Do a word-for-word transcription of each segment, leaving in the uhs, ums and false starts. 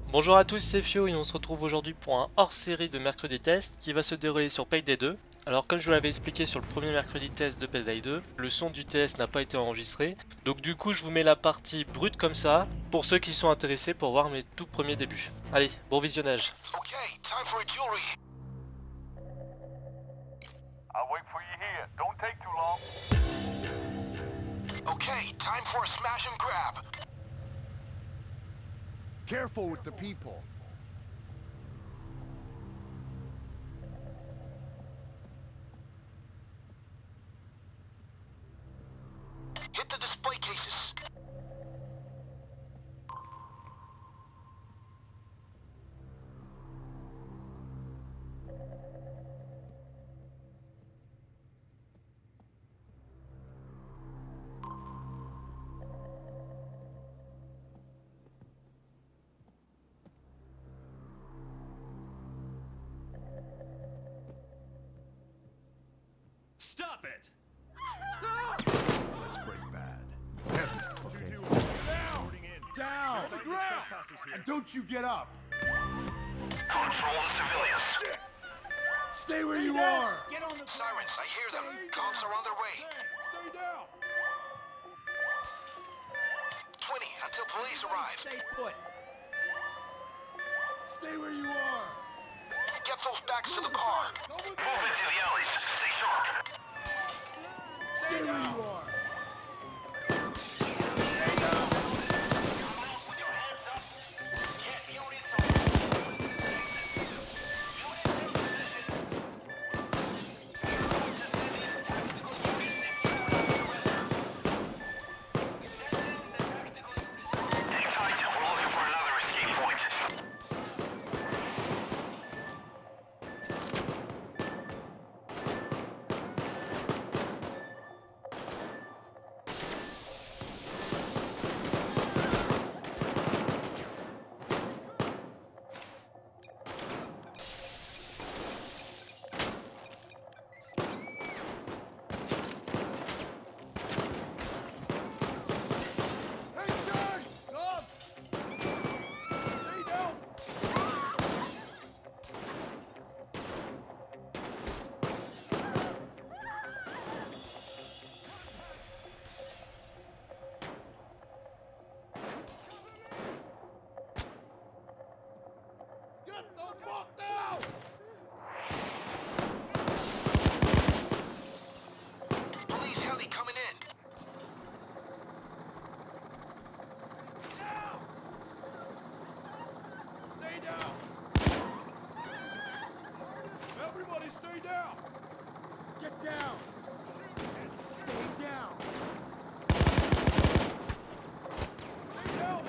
Bonjour à tous, c'est Fio et on se retrouve aujourd'hui pour un hors-série de mercredi test qui va se dérouler sur Payday deux. Alors comme je vous l'avais expliqué sur le premier mercredi test de Payday deux, le son du test n'a pas été enregistré. Donc du coup je vous mets la partie brute comme ça, pour ceux qui sont intéressés pour voir mes tout premiers débuts. Allez, bon visionnage. Okay, time for a jewelry. I'll wait for you here. Don't take too long. Okay, time for a smash and grab. Careful with the people. Hit the display cases. Stop it! Let's break bad. Have this fucking Down! down. Signs of trespassers here. And don't you get up. Control the civilians. Stay where you are. Get on the Sirens, I hear them. Cops are on their way. Stay down! twenty until police arrive. Stay put! Stay where you are. Get those backs to the car. Move into the alleys. Stay sharp. Stay where you are. Hang tight. We're looking for another escape point. Hey, John! Come! Stay down. Get the fuck down! Police heli coming in. Stay down. Everybody stay down. Get down. Stay down. Stay down.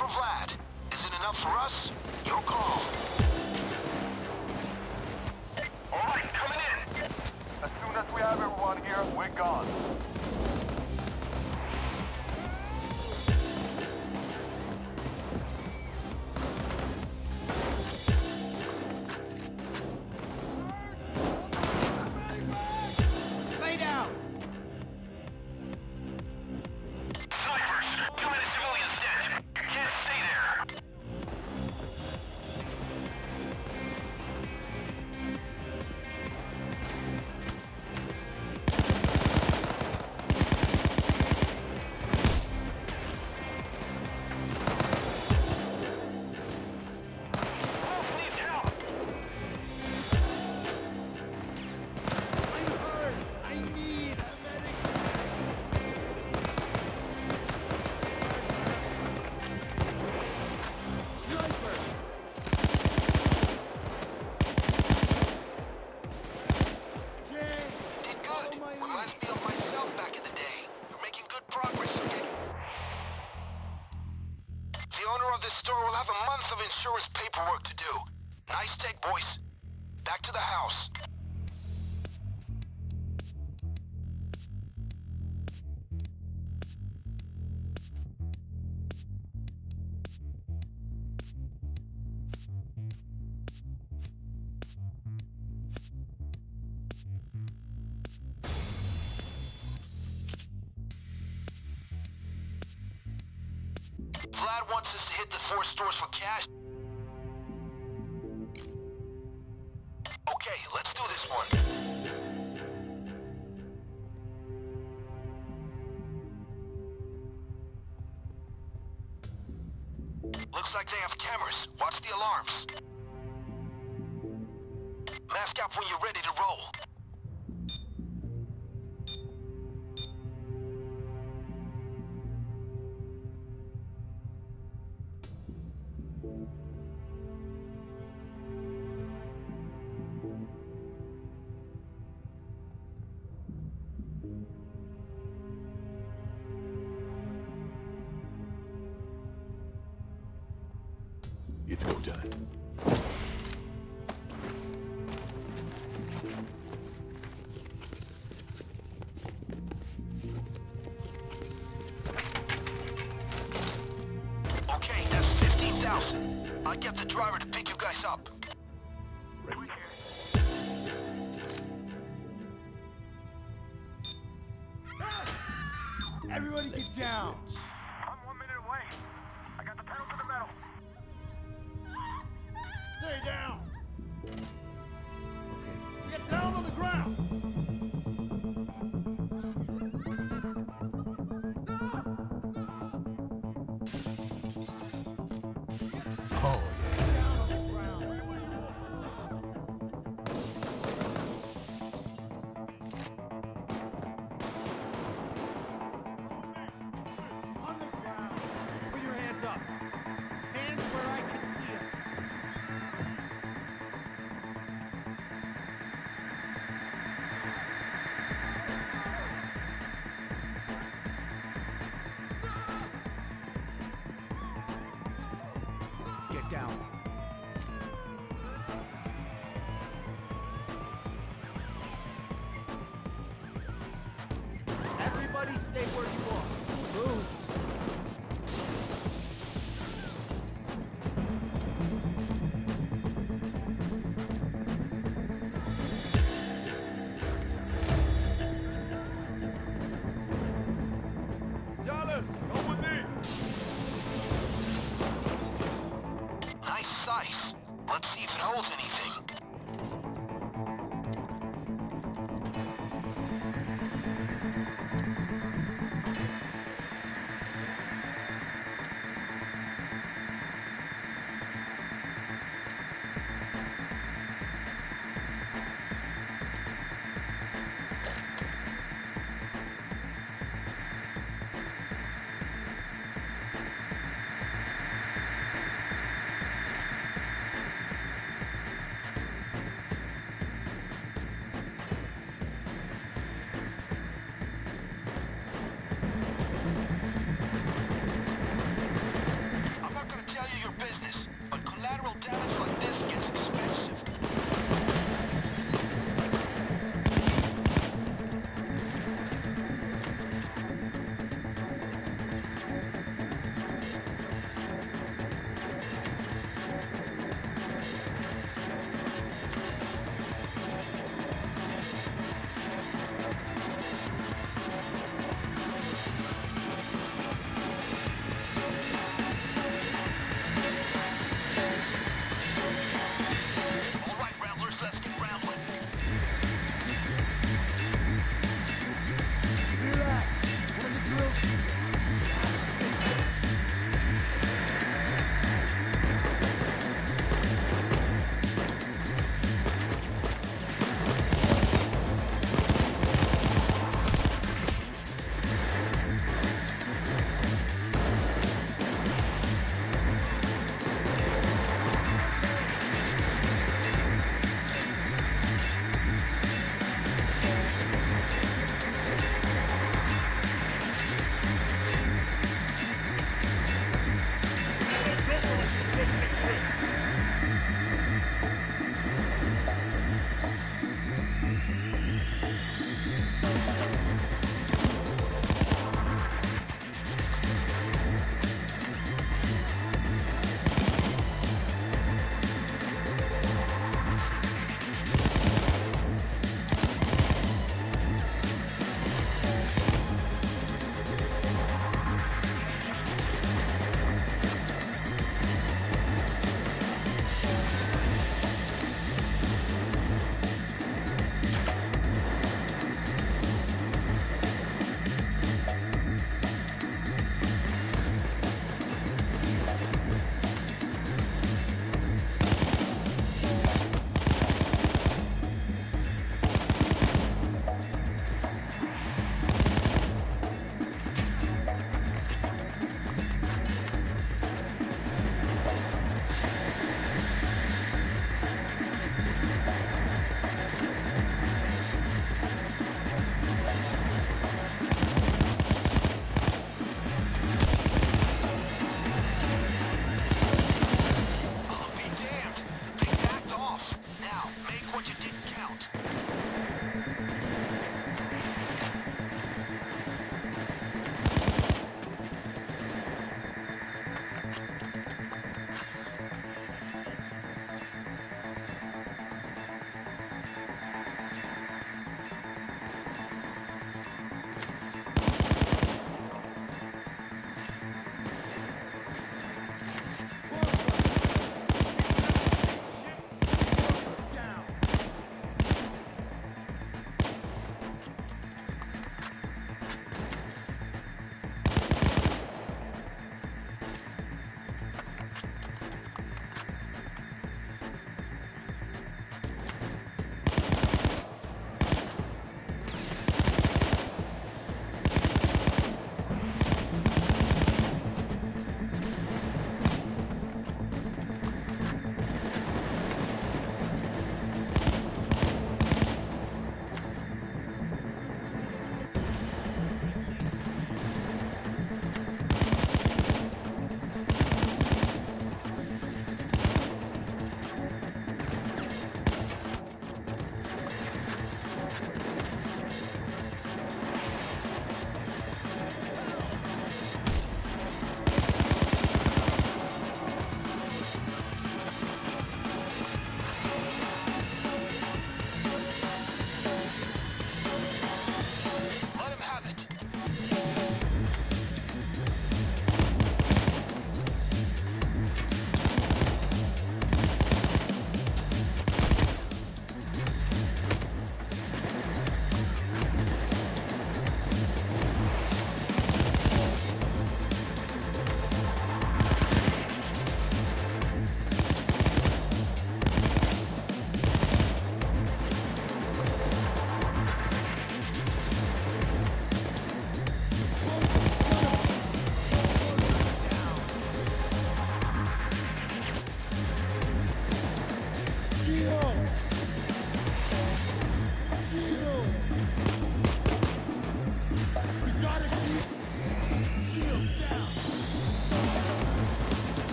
for Vlad. Is it enough for us? Your call. All right, coming in. As soon as we have everyone here, we're gone. Lay down! Snipers, too many civilians dead. You can't stay there. Wolf needs help. I'm hurt! I need a medic! Sniper! Jay! Did Follow good. my lead. Reminds me of myself back in the day. You're making good progress, okay? The owner of this store will have a month of insurance paperwork to do. Nice take, boys. Back to the house. Vlad wants us to hit the four stores for cash. Okay, let's do this one. Looks like they have cameras. Watch the alarms. Mask up when you're ready to roll. It's go time. Okay, that's fifteen thousand. I'll get the driver to pick you guys up. Ready? Everybody get down! I'm one minute away. I got the pedal to the metal. Stay down! Okay. Get down on the ground! Oh, yeah. Down on the ground! On the ground! Put your hands up! Hands where I can see them! Get down. Everybody stay where you are. Move. Dallas, come with me. Nice size. Let's see if it holds anything.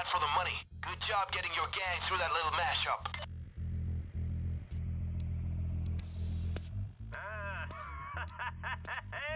that for the money. Good job getting your gang through that little mashup. Ah.